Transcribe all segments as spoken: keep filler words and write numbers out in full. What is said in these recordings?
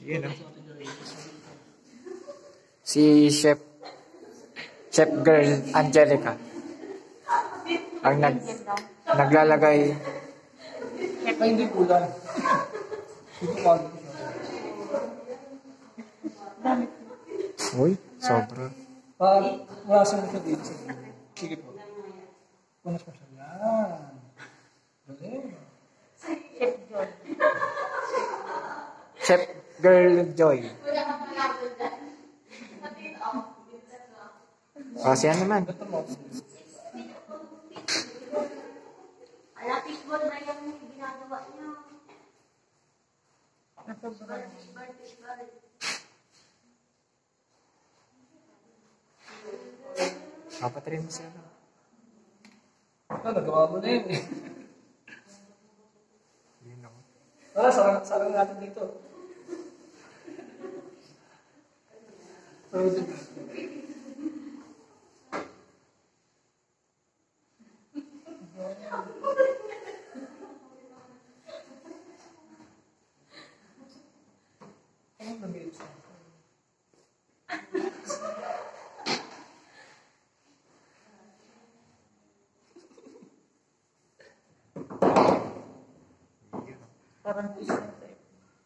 Yun, no? Si Chef Chef Girl Angelica ang nag naglalagay. Ay, hindi pula. Ito pa. Uy, sobra. Pag wala sa mga dito. Sige po. Punas mo siya. Yan. Galing. Chef John. Chef Girl Joy. O, siya naman. Ito mo. Ala, fishball na yung ginagawa niya. Fishball, fishball, fishball. Papatrin mo siya. Ito, nagawa mo na yun eh. Yun ako. Ah, sarang, sarang natin dito. So, ano nabili siya? Parang fish na tayo.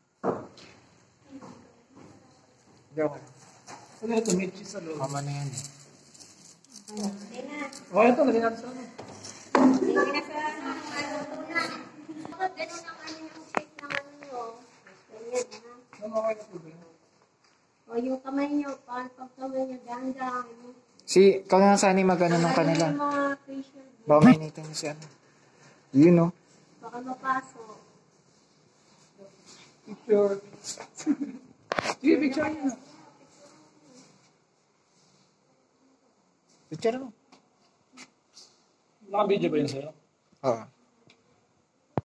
Hindi ako. Ano ito? May cheese sa loob. Mama na yan eh. Hindi na. O, ito. Lagyan natin sa ano. Hindi na sa ano, ano na. Bakit ganun ang ano yung shape ng ano nyo? Ganyan, ha? Ano okay na po ba yun? O yung kamay nyo, paano pag kamay nyo, dahan-dahan. Si, kung nga saan magano nung kanila. Yung mga facial. Baka mainitin mo siya. Yun, no? Baka mapasok. Picture. Sige, picture niya. Picture mo. Naka-video ba yun sa'yo? Oo.